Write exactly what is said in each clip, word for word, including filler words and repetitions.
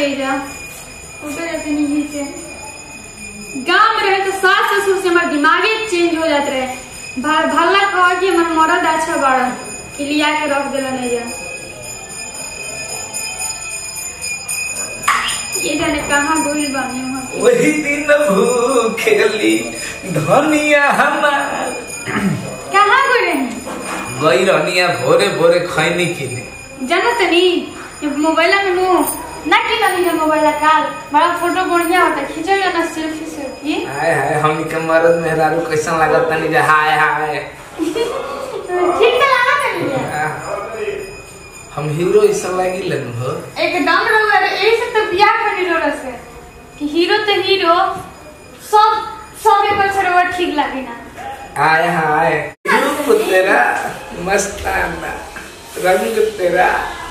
ले जा ऊपर जाते नहीं से गांव में रहे तो सास ससुर से हमारा दिमागे चेंज हो जाते रहे। भल्ला कह कि हमार मरद अच्छा बड़ा कि लिया के रख दिला नहीं जा। ये जाने कहाँ गोल बनी वहाँ वही दिन भूखेली धनिया हमार कहाँ गए रहे गई रहनिया भोरे भोरे खैनी किने जाना तो नहीं मोबाइल में नु ना कि नहीं है मोबाइल का बड़ा फोटो बढ़िया होता खींचो ना सेल्फी सेल्फी। हाय हाय हम के मरद मेहरारू कैसन लागत तनी जे हाय हाय ठीक तो लागत नहीं हम हीरो ऐसा लागी लन हो एकदम रहो ए से तो बियाह कर लो रसे कि हीरो तो हीरो सब सब एक बच्चा ठीक लागी ना। हाय हाय रूप तेरा मस्ताना रंग तेरा।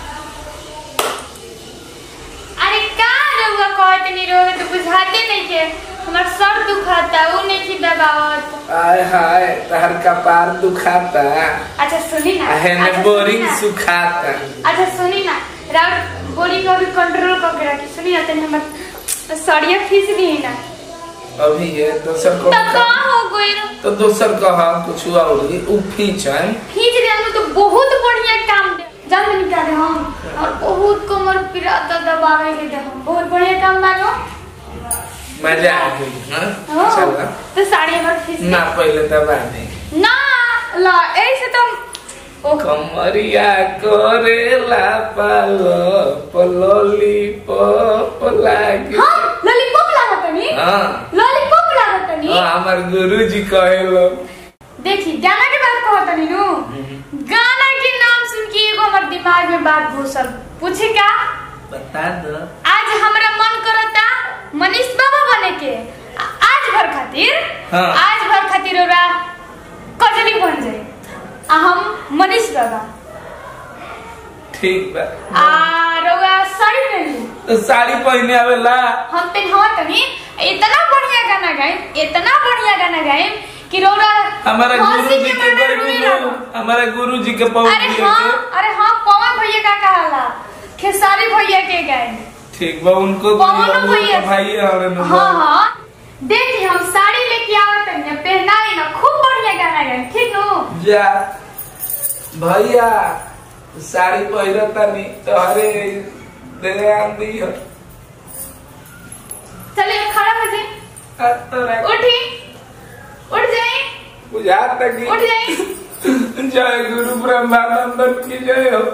अरे का रहुआ कहते नहीं रहोगे तो बुझाते नहीं के हमार सर दुखाता वो नहीं की दबावत। हाय हाय तहर कपार दुखाता। अच्छा सुनी ना है ने बोरिंग सुखाता। अच्छा सुनी ना राउर बोरिंग को भी कंट्रोल करके रखी। सुनी ना तने हमर सड़िया फीस दी ना अभी ये दोसर को तो कहां हो गई तो दोसर कहा कुछ हुआ होगी उ फीचन खींच दे हम तो बहुत बढ़िया काम दे जल्द निकाले हम और बहुत कमर पिराता दबावे के दे हम बहुत बढ़िया काम बानो मजा आ गई हां चला तो साड़ी हमर फीस ना पहले दबा दे ना ला ऐसे तो कमरिया करेला पालो पलोली पप लागे। हां लॉलीपॉप लागत नहीं हां लॉलीपॉप लागत नहीं हां हमर गुरुजी कहेलो। देखी गाना के बात कहत नहीं नु गाना के नाम सुन के एगो हमर दिमाग में बात घुसल पूछे का बता दो। आज हमरा मन करता मनीष बाबा बने के आज भर खातिर हाँ। आज भर खातिर ओरा कजली बन जाए आ हम मनीष बाबा ठीक बा आ रोगा साड़ी पहन ली तो साड़ी पहने आवेला हम पहनवा तनी इतना बढ़िया गाना गाए इतना बढ़िया गाना गाए कि रोरा हमारा गुरुजी के गुरु हमारा गुरुजी के पवन अरे हां अरे हां पवन भैया का कहाला खेसारी भैया के गाए ठीक बा उनको पवन भैया भाई हमारे हां हां देखी हम साड़ी लेके आवत हैं पहनाई ना खूब बढ़िया गाना गाए ठीक नो जा भैया साड़ी पहिरता नहीं तो हरे दे आंदी हो चलिए खड़ा हो जाए तो उठी उठ जाए बुझाता कि उठ जाए जय गुरु ब्रह्मानंदन की जय हो।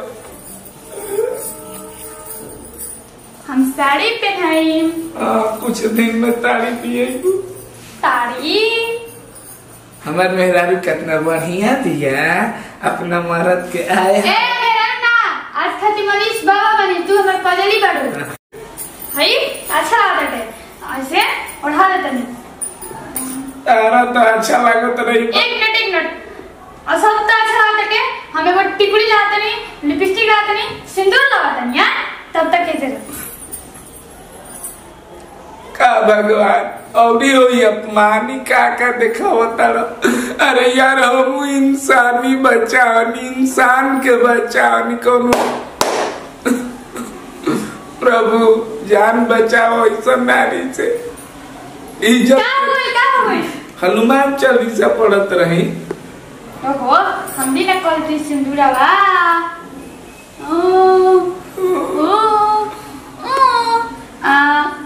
हम साड़ी पहनाई हाँ कुछ दिन में ताड़ी पिए साड़ी हमार मेहरारू कितना बढ़िया दिया अपना मरद के आए ए मेरा ना आज खाती मनीष बाबा बनी तू हमार कजली बाड़ू भाई अच्छा लागत है ऐसे उठा देता नहीं तारा तो अच्छा लागत रही एक मिनट एक मिनट और सब तो अच्छा लागत है हमें वो टिकुली लगाते नहीं लिपस्टिक लगाते नहीं सिंदूर लगाते नहीं यार तब तक कैसे का भगवान और हो अपमानी का का देखा होता रहा। अरे यार हम इंसानी बचानी इंसान के बचानी कौन प्रभु जान बचाओ ऐसा नारी से इज्जत हनुमान चालीसा पढ़त रही। ओहो हम भी ना कहती सिंदूरा बा ओ ओ ओ आ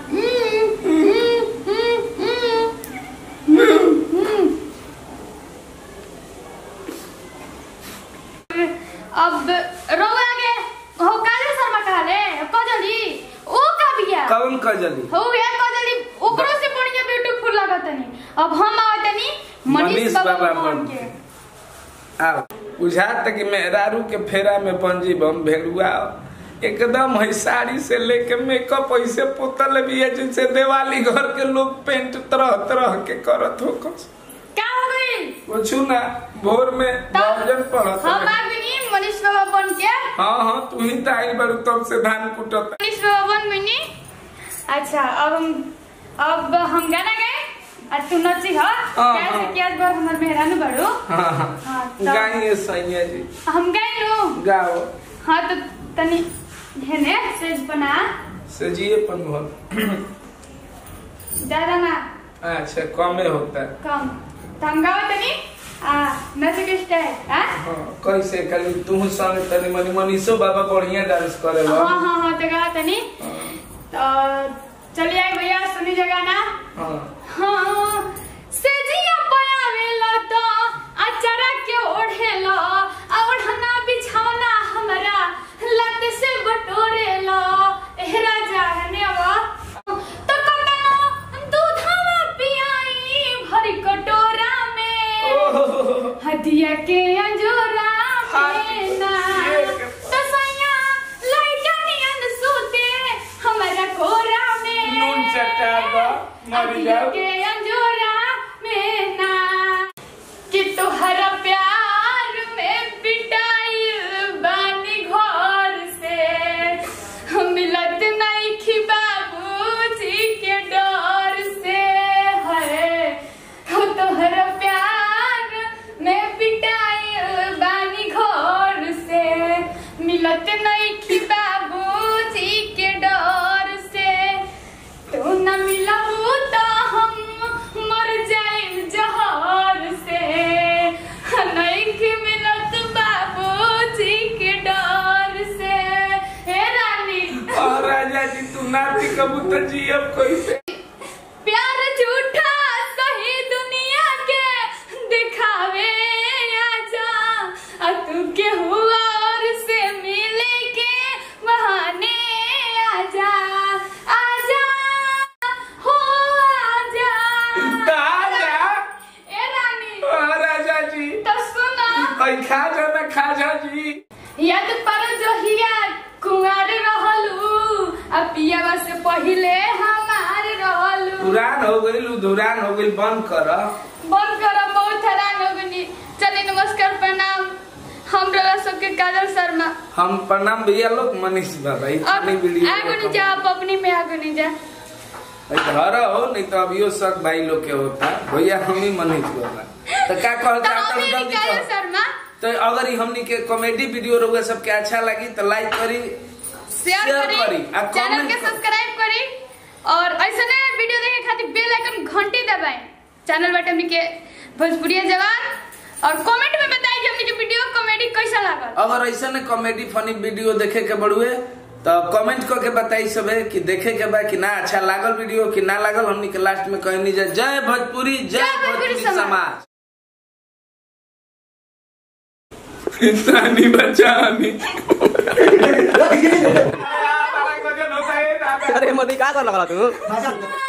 अब रोवे आगे हो काले शर्मा कहले कजली ओ का बिया कौन कजली हो या कजली ओकरो से बढ़िया ब्यूटीफुल लागतनी। अब हम आवतनी मनीष बाबा बन के आ बुझात कि मेहरारू के फेरा में पंजी बम भेड़ुआ एकदम है साड़ी से लेके मेकअप ऐसे पुतल भी है जैसे दिवाली घर के लोग पेंट तरह तरह के करत हो क्या हो गई पूछू ना भोर में भजन पढ़त हम आ गई मनीष बाबा बन के। हाँ हाँ तू ही ताई बड़ू तब से धान कुटत मनीष बाबा बन मिनी। अच्छा अब हम अब हम गाना गाए और तू नची हो कैसे क्या बार हमर मेहरानू बड़ो। हां हां गाइए सैया जी हम गाए लो गाओ। हां तो तनी हेने सेज बना से जिए पन बहुत ज्यादा ना। अच्छा कमे होता है कम तो हम गाओ तनी आ नचे के स्टाइल हां हां कैसे खाली तू संग तनी मनी मनीषो बाबा बढ़िया डांस करे ला हां हां हां तो गा तनी तो चलिए आई भैया सुनी जगह ना हां हां से जिया पयावेला तो अचरा के ओढ़ेला आ ओढ़ना बिछौना हमरा लत से बटोरेला ए राजा हनेवा तो कटनो दूधवा पियाई भरी कटोरा में हदिया के अंजोरा में ना तो सैया लइका नियन सूते हमरा कोरा में नून चटा बा मर जाओ के अंजोरा में ना कि तोहरा प्यार में पिटाई बानी घर से मिलत नहीं खी बाबूजी के डर से है तोहरा प्यार में पिटाई बानी घर से मिलत नहीं खी बाबूजी के डर से तू न मिलबू तो हम मर जाइब जहर से नहीं कि मिलत बाबूजी के डर से हे रानी और राजा जी तू नाती कबूतर जी अब कैसे प्यार झूठा सही दुनिया के दिखावे आजा आ तू के हुआ और से मिले के बहाने आजा आजा हो आजा राजा ए रानी और राजा जी तो सुना ओए खा जा ना खा जा जी याद पर जहिया कुंवार रहलू आ पियावा से पहिले हमार रहलू पुरान हो गई धुरान हो गई बंद कर बंद कर बहुत हैरान हो गनी। चलिए नमस्कार प्रणाम हम रला सबके काजल शर्मा हम प्रणाम भैया लोग मनीष बाबा अब आगो नहीं जा आप अपनी में आगो नहीं जा घर हो नहीं तो अभियो सब भाई लोग के होता भैया हम ही मनीष बाबा तो क्या कहता है काजल शर्मा तो अगर हमनी के कॉमेडी वीडियो रहुआ सबके अच्छा लगी तो लाइक करी शेयर करी आ चैनल के सब्सक्राइब करी और ऐसे ना वीडियो देखे खातिर बेल आइकन घंटी दबाएं चैनल बटे हमनी के भोजपुरिया जवान और कमेंट में बताएं कि हमनी के वीडियो कॉमेडी कैसा लागल। अगर ऐसे ने कॉमेडी फनी वीडियो देखे के बड़ुए तो कमेंट करके बताई सबे कि देखे के बा कि ना अच्छा लागल वीडियो कि ना लागल हमनी के लास्ट में कहनी जा जय भोजपुरी जय भोजपुरी समाज इंसानी बचानी अरे मधी का कर लगा तू